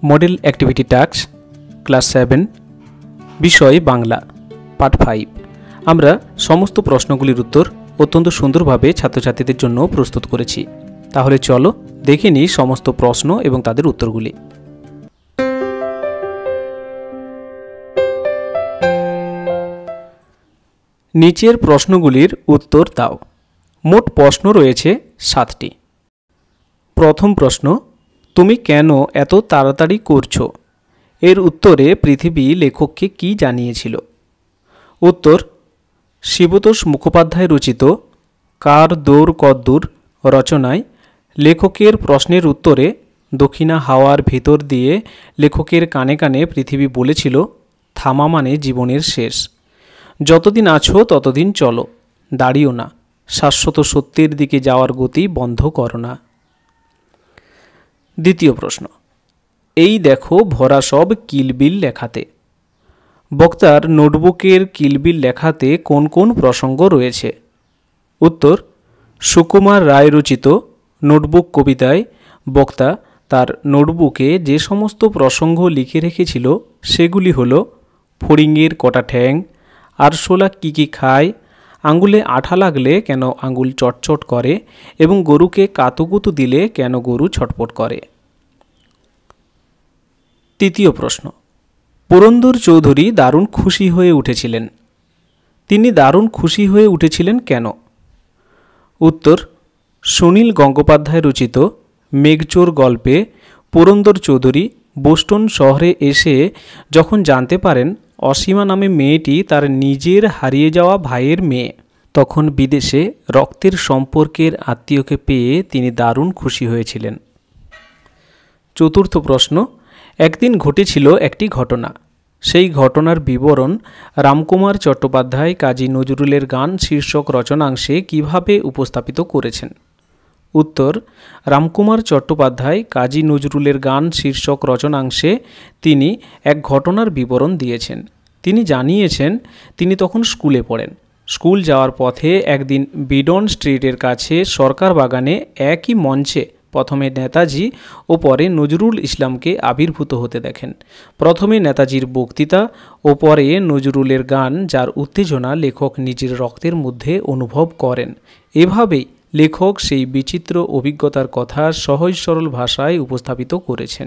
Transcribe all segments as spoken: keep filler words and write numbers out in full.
Model activity task class seven, বিষয় Bangla, part five. আমরা সমস্ত প্রশ্নগুলির উত্তর অত্যন্ত সুন্দরভাবে ছাত্রছাত্রীদের জন্য প্রস্তুত করেছি। তাহলে চলো দেখে নিই সমস্ত প্রশ্ন এবং তাদের উত্তরগুলি। নিচের প্রশ্নগুলির উত্তর দাও। মোট প্রশ্ন রয়েছে সাতটি। প্রথম প্রশ্ন, তুমি কেন এত তাড়াতাড়ি করছো? এর উত্তরে পৃথিবী লেখককে কি জানিয়েছিল? উত্তর, শিবতোষ মুখোপাধ্যায় রচিত কার দৌড় কদ্দূর রচনায় লেখকের প্রশ্নের উত্তরে দক্ষিণা হাওয়ার ভিতর দিয়ে লেখকের কানে কানে পৃথিবী বলেছিল, থামা মানে জীবনের শেষ। যতদিন আছো ততদিন চলো, দাঁড়িও না, শাশ্বত সত্যের দিকে যাওয়ার গতি বন্ধ করো না। দ্বিতীয় প্রশ্ন, এই দেখো ভরা সব কিলবিল লেখাতে। বক্তার নোটবুকের কিলবিল লেখাতে কোন কোন প্রসঙ্গ রয়েছে? উত্তর, সুকুমার রায় রচিত নোটবুক কবিতায় বক্তা তার নোটবুকে যে সমস্ত প্রসঙ্গ লিখে রেখেছিল সেগুলি হল ফড়িংয়ের কটা ঠ্যাং, আরশোলা কী কী খায়, আঙুলে আঠা লাগলে কেন আঙুল চটচট করে এবং গরুকে কাতুকুতু দিলে কেন গরু ছটপট করে। তৃতীয় প্রশ্ন, পুরন্দর চৌধুরী দারুণ খুশি হয়ে উঠেছিলেন। তিনি দারুণ খুশি হয়ে উঠেছিলেন কেন? উত্তর, সুনীল গঙ্গোপাধ্যায় রচিত মেঘচোর গল্পে পুরন্দর চৌধুরী বোস্টন শহরে এসে যখন জানতে পারেন অসীমা নামে মেয়েটি তার নিজের হারিয়ে যাওয়া ভাইয়ের মেয়ে, তখন বিদেশে রক্তের সম্পর্কের আত্মীয়কে পেয়ে তিনি দারুণ খুশি হয়েছিলেন। চতুর্থ প্রশ্ন, একদিন ঘটেছিল একটি ঘটনা। সেই ঘটনার বিবরণ রামকুমার চট্টোপাধ্যায় কাজী নজরুলের গান শীর্ষক রচনাংশে কিভাবে উপস্থাপিত করেছেন? উত্তর, রামকুমার চট্টোপাধ্যায় কাজী নজরুলের গান শীর্ষক রচনাংশে তিনি এক ঘটনার বিবরণ দিয়েছেন। তিনি জানিয়েছেন তিনি তখন স্কুলে পড়েন। স্কুল যাওয়ার পথে একদিন বিডন স্ট্রিটের কাছে সরকার বাগানে একই মঞ্চে প্রথমে নেতাজি ও পরে নজরুল ইসলামকে আবির্ভূত হতে দেখেন। প্রথমে নেতাজির বক্তৃতা ও পরে নজরুলের গান, যার উত্তেজনা লেখক নিজের রক্তের মধ্যে অনুভব করেন। এভাবেই লেখক সেই বিচিত্র অভিজ্ঞতার কথা সহজ সরল ভাষায় উপস্থাপিত করেছেন।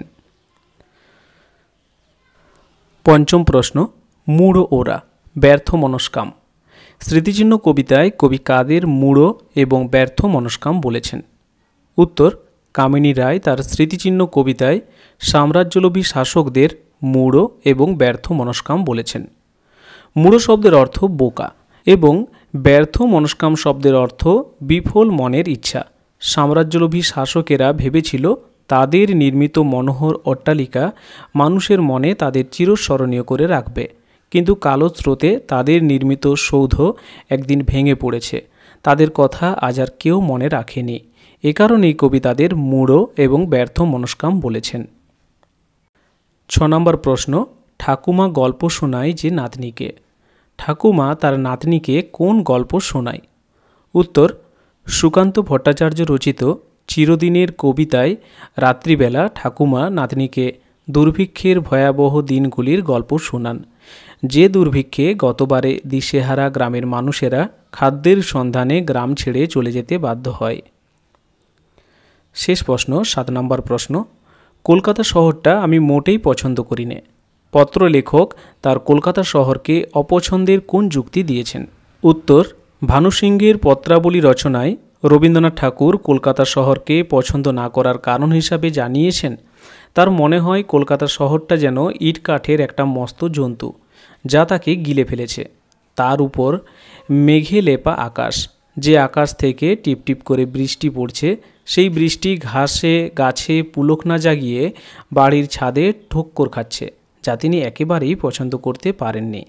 পঞ্চম প্রশ্ন, মূঢ় ওরা ব্যর্থ মনস্কাম। স্মৃতিচিহ্ন কবিতায় কবি কাদের মূঢ় এবং ব্যর্থ মনস্কাম বলেছেন? উত্তর, কামিনী রায় তার স্মৃতিচিহ্ন কবিতায় সাম্রাজ্যলোভী শাসকদের মূঢ় এবং ব্যর্থ মনস্কাম বলেছেন। মূঢ় শব্দের অর্থ বোকা এবং ব্যর্থ মনস্কাম শব্দের অর্থ বিফল মনের ইচ্ছা। সাম্রাজ্যলোভী শাসকেরা ভেবেছিল তাদের নির্মিত মনোহর অট্টালিকা মানুষের মনে তাদের চিরস্মরণীয় করে রাখবে, কিন্তু কালো স্রোতে তাদের নির্মিত সৌধ একদিন ভেঙে পড়েছে। তাদের কথা আজ আর কেউ মনে রাখেনি। এ কারণেই কবি তাদের মূঢ় এবং ব্যর্থ মনস্কাম বলেছেন। ছ নম্বর প্রশ্ন, ঠাকুমা গল্প শোনায় যে নাতনিকে। ঠাকুমা তার নাতনিকে কোন গল্প শোনায়? উত্তর, সুকান্ত ভট্টাচার্য রচিত চিরদিনের কবিতায় রাত্রিবেলা ঠাকুমা নাতনিকে দুর্ভিক্ষের ভয়াবহ দিনগুলির গল্প শোনান, যে দুর্ভিক্ষে গতবারে দিশেহারা গ্রামের মানুষেরা খাদ্যের সন্ধানে গ্রাম ছেড়ে চলে যেতে বাধ্য হয়। শেষ প্রশ্ন, সাত নম্বর প্রশ্ন, কলকাতা শহরটা আমি মোটেই পছন্দ করি না। পত্র লেখক তার কলকাতা শহরকে অপছন্দের কোন যুক্তি দিয়েছেন? উত্তর, ভানু সিংহের পত্রাবলী রচনায় রবীন্দ্রনাথ ঠাকুর কলকাতা শহরকে পছন্দ না করার কারণ হিসাবে জানিয়েছেন তার মনে হয় কলকাতা শহরটা যেন ইট কাঠের একটা মস্ত জন্তু, যা তাকে গিলে ফেলেছে। তার উপর মেঘে লেপা আকাশ, যে আকাশ থেকে টিপ টিপ করে বৃষ্টি পড়ছে, সেই বৃষ্টি ঘাসে গাছে পুলক না জাগিয়ে বাড়ির ছাদে ঠোক্কর খাচ্ছে, যা তিনি একেবারেই পছন্দ করতে পারেননি।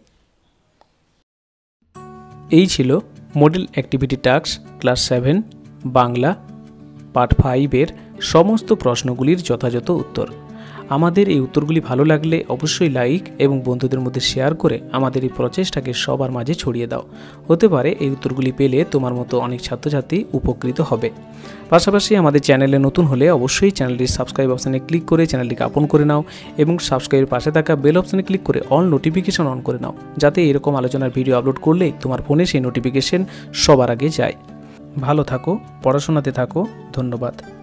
এই ছিল model activity task class seven Bangla part ফাইভের সমস্ত প্রশ্নগুলির যথাযথ উত্তর। আমাদের এই উত্তরগুলি ভালো লাগলে অবশ্যই লাইক এবং বন্ধুদের মধ্যে শেয়ার করে আমাদের এই প্রচেষ্টাকে সবার মাঝে ছড়িয়ে দাও। হতে পারে এই উত্তরগুলি পেলে তোমার মতো অনেক ছাত্রছাত্রী উপকৃত হবে। পাশাপাশি আমাদের চ্যানেলে নতুন হলে অবশ্যই চ্যানেলটির সাবস্ক্রাইব অপশানে ক্লিক করে চ্যানেলটিকে আপন করে নাও এবং সাবস্ক্রাইবের পাশে থাকা বেল অপশানে ক্লিক করে অল নোটিফিকেশন অন করে নাও, যাতে এরকম আলোচনার ভিডিও আপলোড করলেই তোমার ফোনে সেই নোটিফিকেশন সবার আগে যায়। ভালো থাকো, পড়াশোনাতে থাকো। ধন্যবাদ।